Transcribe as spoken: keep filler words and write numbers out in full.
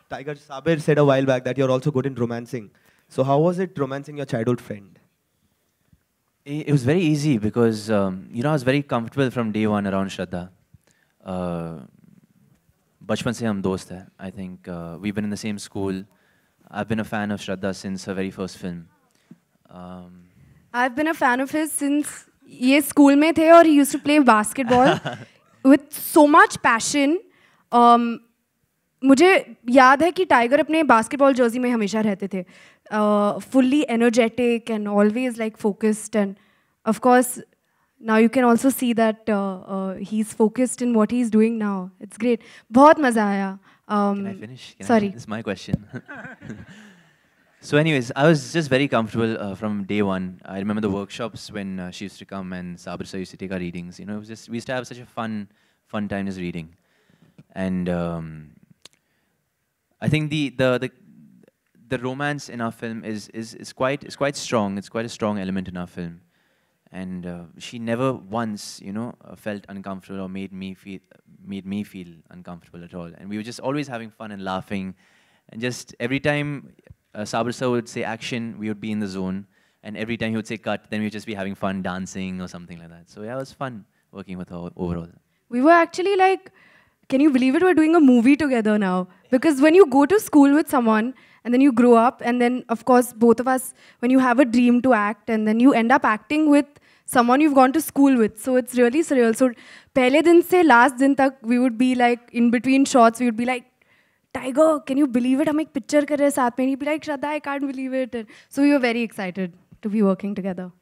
Tiger Sabir said a while back that you're also good in romancing. So how was it romancing your childhood friend? It, it was very easy because, um, you know, I was very comfortable from day one around Shraddha. Uh, Bachpan se hum dost hai. I think uh, we've been in the same school. I've been a fan of Shraddha since her very first film. Um, I've been a fan of his since ye school mein the aur he used to play basketball with so much passion. Um, मुझे याद है कि tiger अपने basketball Jersey में हमेशा रहते थे, fully energetic and always like focused, and of course now you can also see that he is focused in what he is doing now. It's great. बहुत मजा आया. Can I finish? Can Sorry. I, this is my question. So anyways, I was just very comfortable uh, from day one. I remember the workshops when uh, she used to come and Sabir sir used to take our readings. You know, it was just, we used to have such a fun, fun time just reading. And um, I think the, the, the, the romance in our film is, is, is, quite, is quite strong. It's quite a strong element in our film. And uh, she never once, you know, uh, felt uncomfortable or made me feel made me feel uncomfortable at all. And we were just always having fun and laughing. And just every time uh, Sabir sir would say action, we would be in the zone. And every time he would say cut, then we would just be having fun dancing or something like that. So yeah, it was fun working with her overall. We were actually like, can you believe it? We're doing a movie together now. Because when you go to school with someone, and then you grow up, and then, of course, both of us, when you have a dream to act, and then you end up acting with someone you've gone to school with. So it's really surreal. So, pehle din se last din tak, we would be like, in between shots, we would be like, Tiger, can you believe it? Hum ek picture kar rahe saath mein. And he'd be like, Shraddha, I can't believe it. And so we were very excited to be working together.